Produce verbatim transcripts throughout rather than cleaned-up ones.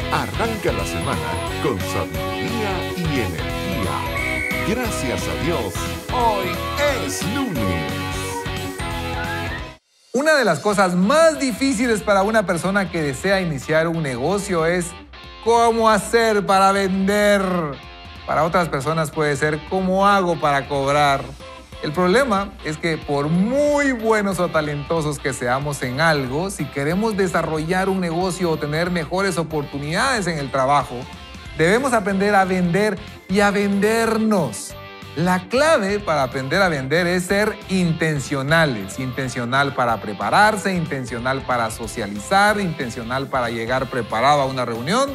Arranca la semana con sabiduría y energía. Gracias a Dios, hoy es lunes. Una de las cosas más difíciles para una persona que desea iniciar un negocio es cómo hacer para vender. Para otras personas puede ser cómo hago para cobrar. El problema es que por muy buenos o talentosos que seamos en algo, si queremos desarrollar un negocio o tener mejores oportunidades en el trabajo, debemos aprender a vender y a vendernos. La clave para aprender a vender es ser intencionales. Intencional para prepararse, intencional para socializar, intencional para llegar preparado a una reunión.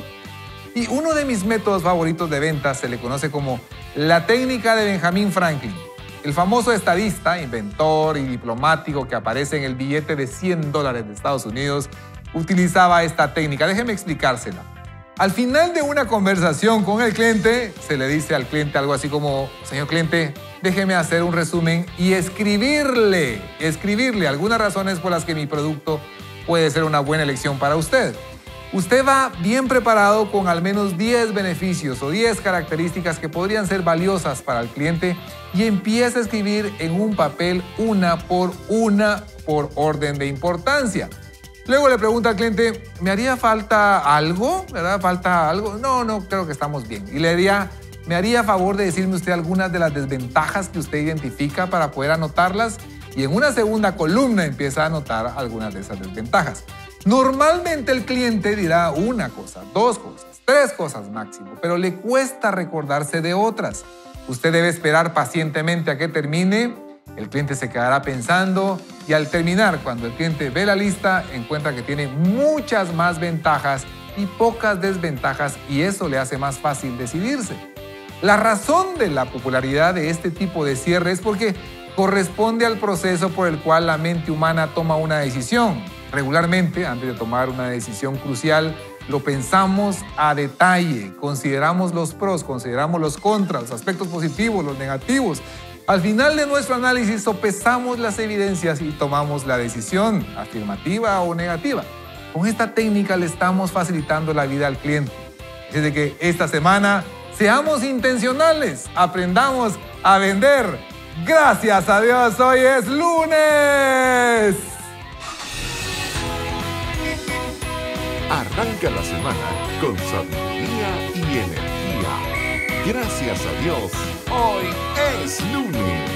Y uno de mis métodos favoritos de ventas se le conoce como la técnica de Benjamin Franklin. El famoso estadista, inventor y diplomático que aparece en el billete de cien dólares de Estados Unidos, utilizaba esta técnica. Déjeme explicársela. Al final de una conversación con el cliente, se le dice al cliente algo así como: señor cliente, déjeme hacer un resumen y escribirle, escribirle algunas razones por las que mi producto puede ser una buena elección para usted. Usted va bien preparado con al menos diez beneficios o diez características que podrían ser valiosas para el cliente y empieza a escribir en un papel una por una por orden de importancia. Luego le pregunta al cliente: ¿me haría falta algo? ¿Verdad? ¿Falta algo? No, no, creo que estamos bien. Y le diría: ¿me haría favor de decirme usted algunas de las desventajas que usted identifica para poder anotarlas? Y en una segunda columna empieza a anotar algunas de esas desventajas. Normalmente el cliente dirá una cosa, dos cosas, tres cosas máximo, pero le cuesta recordarse de otras. Usted debe esperar pacientemente a que termine. El cliente se quedará pensando y al terminar, cuando el cliente ve la lista, encuentra que tiene muchas más ventajas y pocas desventajas, y eso le hace más fácil decidirse. La razón de la popularidad de este tipo de cierre es porque corresponde al proceso por el cual la mente humana toma una decisión. Regularmente, antes de tomar una decisión crucial, lo pensamos a detalle, consideramos los pros, consideramos los contras, los aspectos positivos, los negativos. Al final de nuestro análisis, sopesamos las evidencias y tomamos la decisión, afirmativa o negativa. Con esta técnica le estamos facilitando la vida al cliente. Así de que esta semana seamos intencionales, aprendamos a vender. Gracias a Dios, hoy es lunes. Arranca la semana con sabiduría y energía. Gracias a Dios, hoy es lunes.